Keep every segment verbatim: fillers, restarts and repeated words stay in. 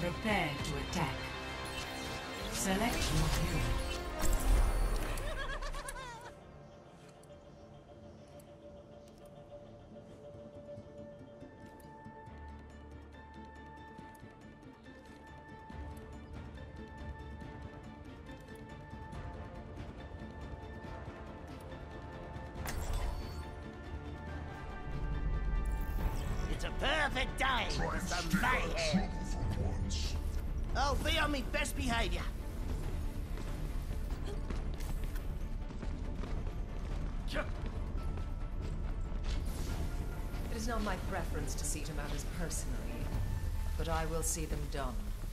Prepare to attack. Select your hero. It's a perfect day for some mayhem. I'll be on my best behaviour. It is not my preference to see to matters personally, but I will see them done.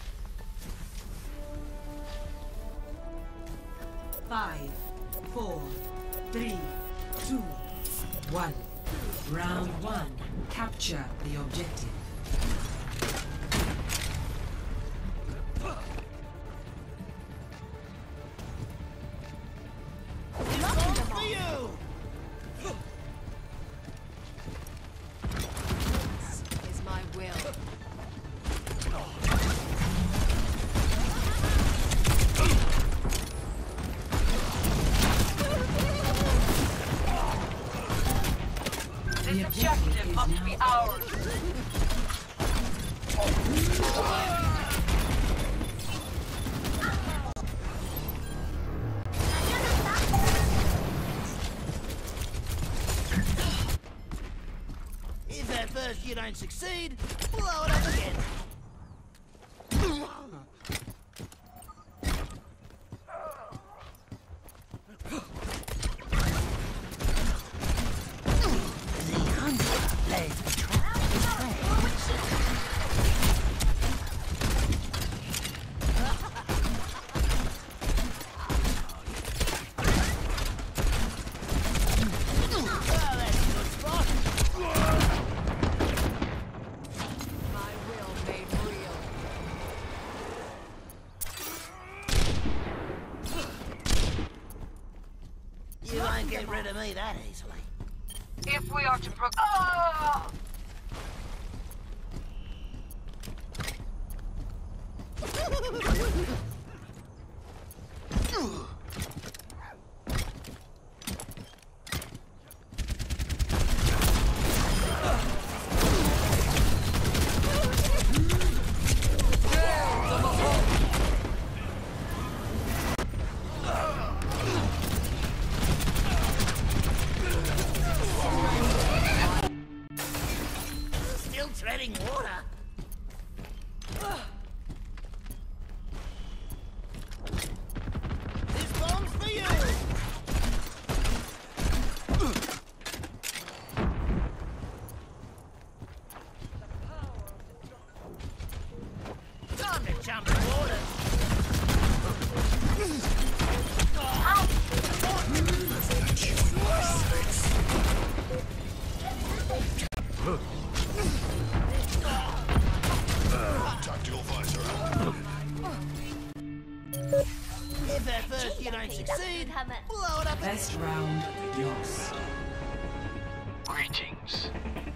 Five, four, three, two, one. Round one. Capture the objective. This objective must be ours. If at first you don't succeed, blow it up again. You won't get rid of me that easily. If we are to pro- oh! Treading water. This bomb's for you. Time to jump in water. If at first you don't succeed, blow it up. Best round lost. Greetings.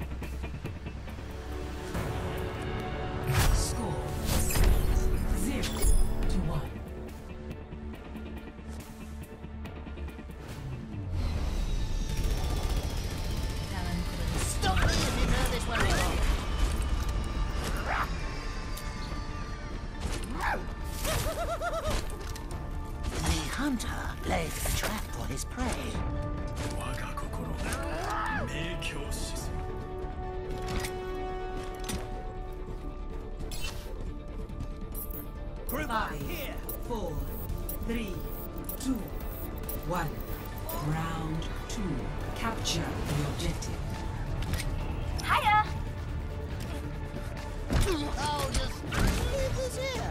Score zero to one. Stop me if you've heard this one before. The hunter lays a trap for his prey. Five, four, three, two, one. Round two. Capture the objective. Hiya! Oh, just leave this here.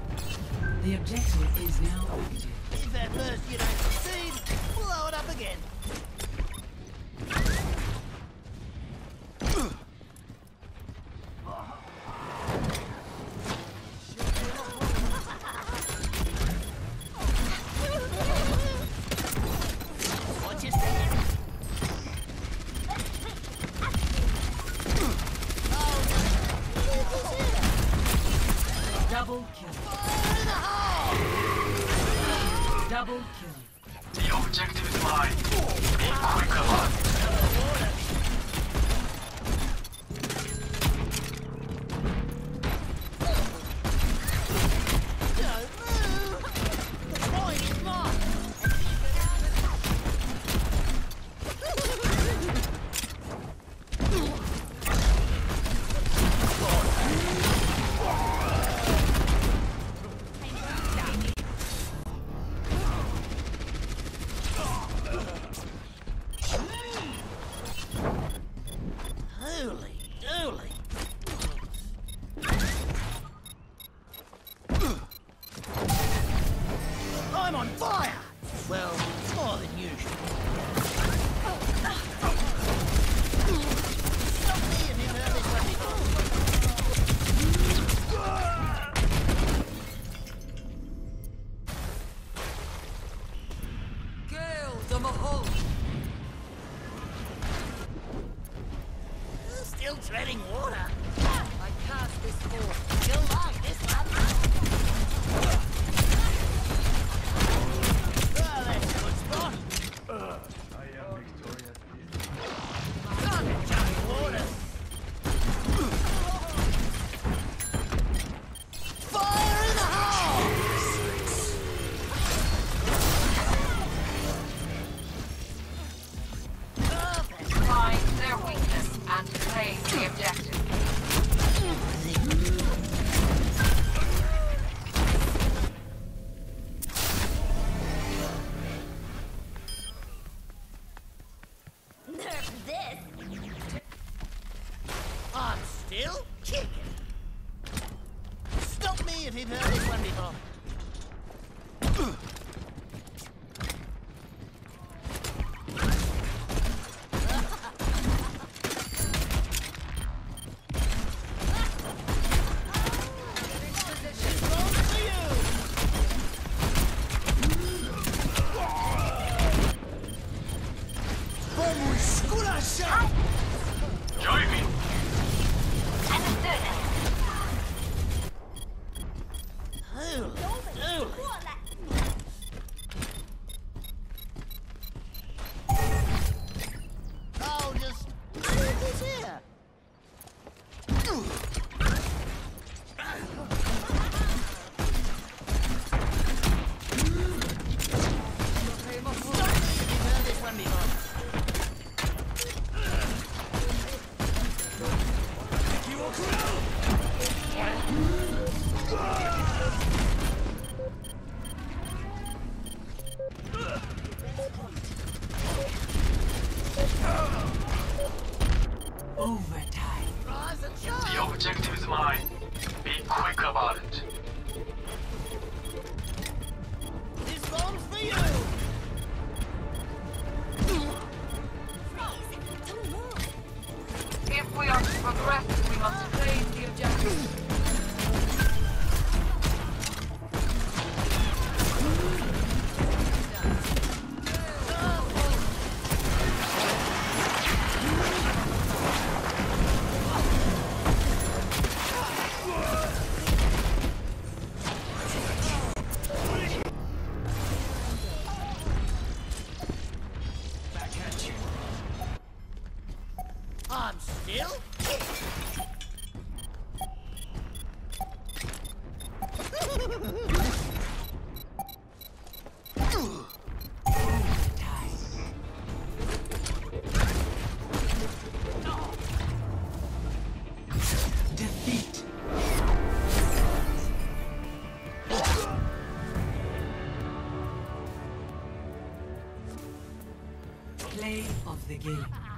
The objective is now active. If at first you don't succeed, blow it up again. Double kill. The objective is mine. Be quick about it. I'm on fire! Well, more than usual. Stop me if you've heard this one before. Gale the Mahal! Still treading water. I cast this forth. You'll like this one. Well, that's a good spot. I am victorious. Gone to Johnny Waters. Fire in the hole! Perfect. Find their weakness and claim the objective. Nerf this. I'm still kicking. Stop me if you've heard this one before. Join me. Holy dooly. Oh, just leave this here. Stop me if you've heard this one before. Overtime. Rise and The shine. objective is mine. Be quick about it. This bomb's for you. If we are to progress, we must claim the objective. Back at you. I'm still kicking. Defeat. Play of the game.